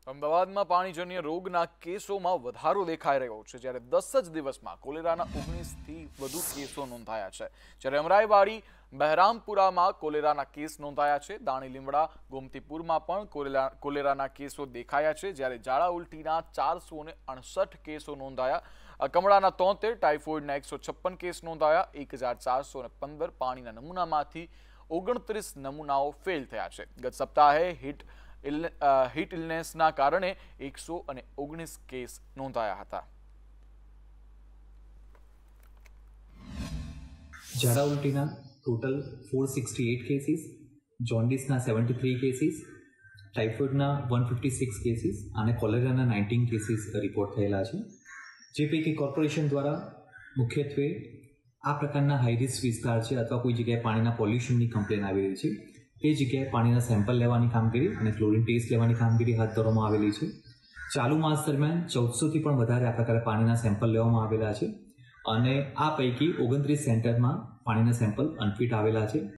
અમદાવાદમાં પાણીજન્ય રોગના કેસોમાં વધારો દેખાઈ રહ્યો છે, જ્યારે 10 જ દિવસમાં કોલેરાના 19થી વધુ કેસો નોંધાયા છે। જ્યારે અમરાઈવાડી બહેરામપુરામાં કોલેરાના કેસ નોંધાયા છે। દાણી લીમડા ગોમતીપુરમાં પણ કોલેરાના કેસો દેખાયા છે, જ્યારે ઝાડા ઉલટીના 468 કેસો નોંધાયા। કમળાના 73, ટાઇફોઇડના 156 કેસ નોંધાયા। 1415 પાણીના નમૂનામાંથી 29 નમૂનાઓ ફેલ થયા છે। ગત સપ્તાહે હીટ ઇલનેસના કારણે 119 કેસ નોંધાયા હતા। ઝાડા ઉલટીના ટોટલ 468 કેસીસ, જોન્ડિસના 73 કેસીસ, ટાઇફોઇડના 156 કેસીસ અને કોલેરાના 19 કેસીસ રિપોર્ટ થયેલા છે। જે પૈકી કોર્પોરેશન દ્વારા મુખ્યત્વે આ પ્રકારના હાઈ રિસ્ક વિસ્તાર છે અથવા કોઈ જગ્યાએ પાણીના પોલ્યુશનની કમ્પ્લેન આવી રહી છે તે જગ્યાએ પાણીના સેમ્પલ લેવાની કામગીરી અને ક્લોરીન ટેસ્ટ લેવાની કામગીરી હાથ ધરવામાં આવેલી છે। ચાલુ માસ દરમિયાન 1400થી પણ વધારે આ પ્રકારે પાણીના સેમ્પલ લેવામાં આવેલા છે અને આ પૈકી 29 સેન્ટરમાં પાણીના સેમ્પલ અનફિટ આવેલા છે।